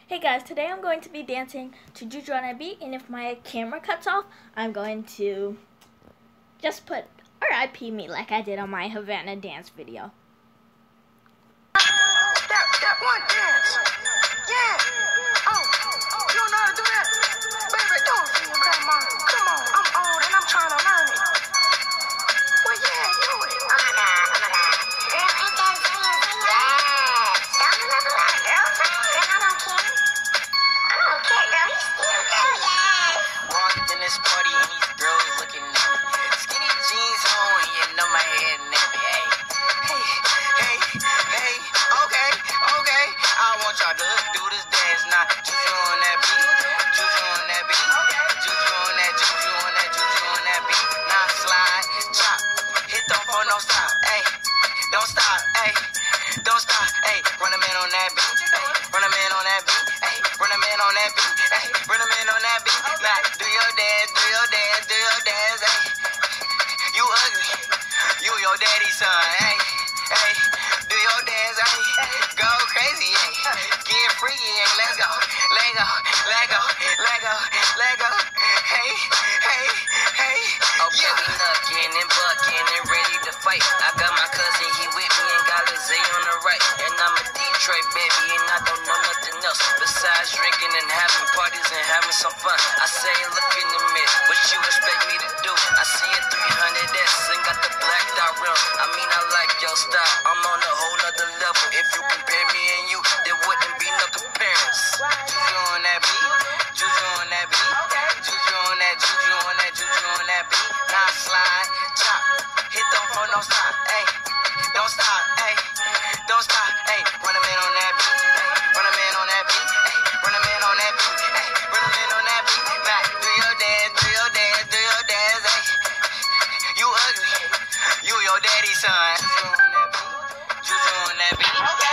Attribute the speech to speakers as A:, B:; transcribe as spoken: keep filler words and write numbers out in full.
A: Hey guys, today I'm going to be dancing to Juju on a beat, and if my camera cuts off, I'm going to just put R I P me like I did on my Havana dance video.
B: That, that one dance. Yeah. Oh, you don't know how to do that? Baby, don't see your grandma. Come on, I'm old and I'm trying to learn it. Well, yeah, do it. Oh my God, oh my God. Girl, ain't that singing, singing? Yes. Don't do nothing like girlfriend. Girl, I don't care. I don't care, girl. He's still good, yes. Walked in this party and these girls looking at me. Skinny jeans on and you know my head nappy. Hey, hey, hey, hey. Okay, okay. I want y'all to do this dance now. Juju on that beat. Juju on that beat. Juju on that, Juju on that, Juju on that beat. Now slide, chop. Hit the phone, don't stop. Hey, don't stop. Hey, don't stop. Hey, run a man on that beat. Hey, run a man on that beat. Hey, run a man on that beat. Hey, run a man on that beat. Now do your dance, do your dance, do your dance. Hey, you ugly. You your daddy's son. Hey, hey, do your dance. Hey, go crazy. Hey, get freaky. Hey, let's go, let go, let go, let go, let go. Hey, hey, hey. Okay, we knuckin' and buckin' and ready to fight. I got my cousin, he with me and got Lizzie on the right. And I'm a Detroit baby and I don't know nothing else besides drinking and having parties and having some fun. I say, look in the mirror, what you expect me to do? I see a three hundred S and got the blacked out rim. I mean, I like your style, I'm on a whole nother level. If you compare me and you, there wouldn't be no comparison. Juju on that beat, Juju on that beat, Juju on that, Juju on that, Juju on that beat. Now slide, chop, hit the phone, don't stop, hey, don't stop, hey, don't stop, hey. Run a man on that beat, hey, run a man on that beat, hey, run a man on that beat, hey, run a man on that beat. Now do your dance, do your dance, do your dance, hey. You ugly, you your daddy's son. Juju on that beat, Juju on that beat.